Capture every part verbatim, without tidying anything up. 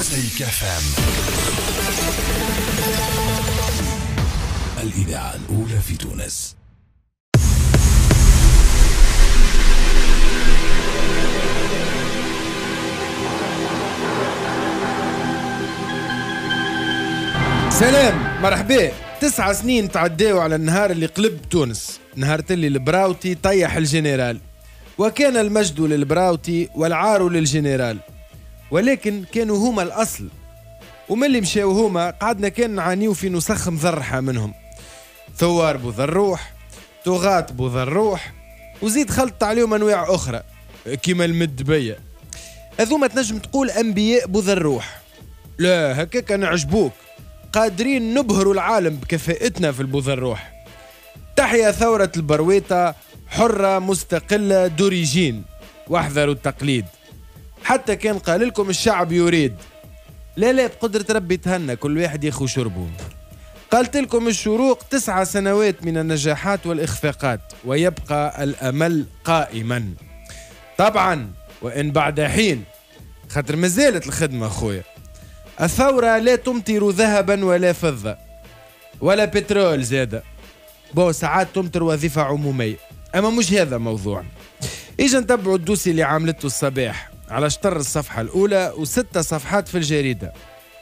مزيك اف ام، الإذاعة الأولى في تونس. سلام مرحبا. تسعة سنين تعداو على النهار اللي قلب تونس، نهار اللي البراوتي طيح الجنرال، وكان المجد للبراوتي والعار للجنرال، ولكن كانوا هما الأصل، ومن اللي مشاو هما قعدنا كان نعانيو في نسخ مذرحة منهم، ثوار بوذروح، طغاة بوذروح، وزيد خلط عليهم أنواع أخرى كيما المدبية. هذوما تنجم تقول أنبياء بوذروح، لا هكاك نعجبوك، قادرين نبهروا العالم بكفاءتنا في البوذروح. تحيا ثورة البرويطة حرة مستقلة دوريجين، واحذروا التقليد، حتى كان قال لكم الشعب يريد، لا لا بقدرة ربي تهنى، كل واحد ياخو شربه. قالت لكم الشروق تسعة سنوات من النجاحات والإخفاقات، ويبقى الأمل قائما طبعا وإن بعد حين، خاطر مازالت الخدمة خويا. الثورة لا تمطر ذهبا ولا فضة ولا بترول زادة، بو ساعات تمطر وظيفة عمومية، أما مش هذا موضوع. إجا نتبعوا الدوسي اللي عملته الصباح على شطر الصفحة الأولى وستة صفحات في الجريدة.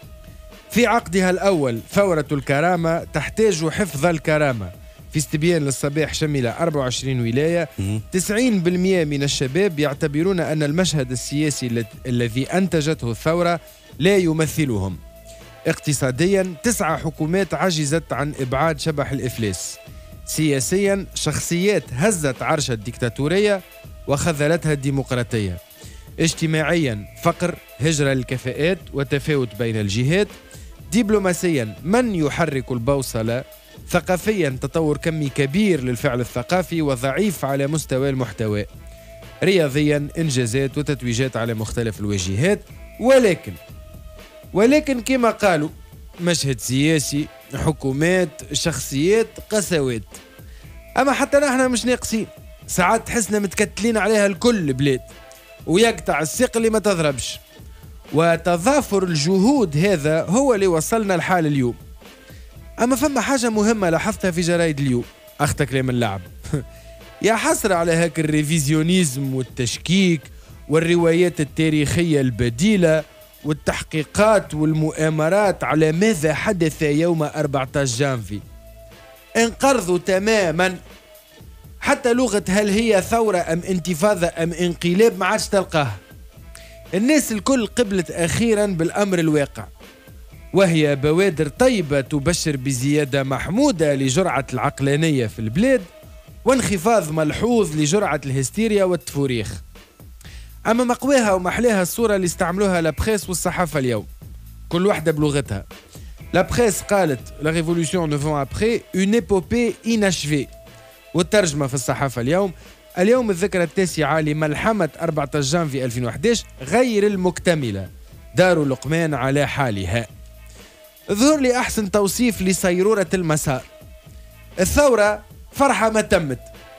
في عقدها الأول ثورة الكرامة تحتاج حفظ الكرامة، في استبيان للصباح شمل أربعة وعشرين ولاية. تسعين بالمئة من الشباب يعتبرون أن المشهد السياسي الذي أنتجته الثورة لا يمثلهم. اقتصاديا تسعة حكومات عجزت عن إبعاد شبح الإفلاس. سياسيا شخصيات هزت عرش الديكتاتورية وخذلتها الديمقراطية. اجتماعيا فقر، هجرة للكفاءات وتفاوت بين الجهات. دبلوماسيا من يحرك البوصلة. ثقافيا تطور كمي كبير للفعل الثقافي وضعيف على مستوى المحتوى. رياضيا انجازات وتتويجات على مختلف الواجهات، ولكن ولكن كما قالوا مشهد سياسي، حكومات، شخصيات، قسوات. اما حتى نحن مش ناقصين، ساعات تحسنا متكتلين عليها الكل بلاد، ويقطع الساق اللي ما تضربش. وتضافر الجهود هذا هو اللي وصلنا لحال اليوم. اما فما حاجة مهمة لاحظتها في جرايد اليوم، اخت كلام اللعب يا حسرة على هاك الريفيزيونيزم والتشكيك والروايات التاريخية البديلة والتحقيقات والمؤامرات على ماذا حدث يوم أربعة عشر جانفي. انقرضوا تماما، حتى لغة هل هي ثورة أم انتفاضة أم انقلاب ما عادش تلقاها. الناس الكل قبلت أخيرا بالأمر الواقع، وهي بوادر طيبة تبشر بزيادة محمودة لجرعة العقلانية في البلاد، وانخفاض ملحوظ لجرعة الهستيريا والتفوريخ. أما مقواها ومحلاها الصورة اللي استعملوها لابخيس والصحافة اليوم، كل واحدة بلغتها. لابخيس قالت لا ريفولوشن نوف ans après une épopée inachevée، والترجمة في الصحافة اليوم اليوم الذكرى التاسعة لملحمة أربعة عشر جانفي ألفين وأحد عشر غير المكتملة، دار لقمان على حالها. ظهر لي أحسن توصيف لصيرورة المسار. الثورة فرحة ما تمت،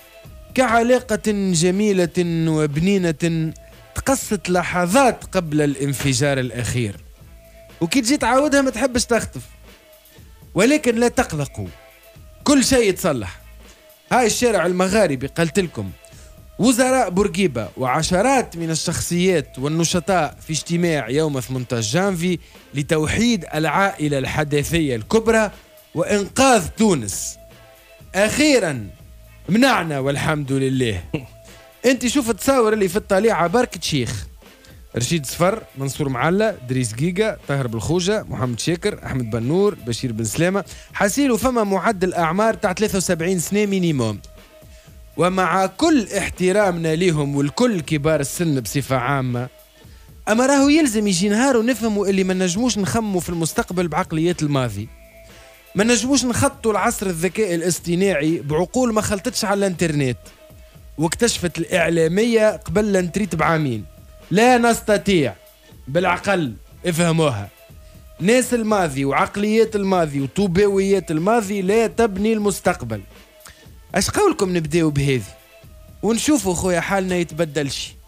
كعلاقة جميلة وبنينة تقصت لحظات قبل الانفجار الأخير، وكي تجي تعاودها ما تحبش تخطف. ولكن لا تقلقوا، كل شيء يتصلح. هاي الشارع المغاربي قلت لكم، وزراء بورقيبة وعشرات من الشخصيات والنشطاء في اجتماع يوم ثمانية عشر جانفي لتوحيد العائلة الحداثية الكبرى وإنقاذ تونس. أخيرا منعنا والحمد لله. انت شوف التصاور اللي في الطليعة بركة شيخ، رشيد صفر، منصور معلة، دريس جيجا، طاهر بالخوجة، محمد شاكر، أحمد بنور، بشير بن سلامة، حسيلو فما معدل أعمار تاع ثلاثة وسبعين سنة مينيموم. ومع كل احترامنا لهم والكل كبار السن بصفة عامة، أما راهو يلزم يجي نهار ونفهموا اللي ما نجموش نخموا في المستقبل بعقليات الماضي، ما نجموش نخطوا العصر الذكاء الاصطناعي بعقول ما خلطتش على الانترنت واكتشفت الإعلامية قبل الانتريت بعامين. لا نستطيع بالعقل، افهموها. ناس الماضي وعقليات الماضي وطوباويات الماضي لا تبني المستقبل. اش قولكم نبداو بهذه ونشوفوا خويا حالنا يتبدل شي.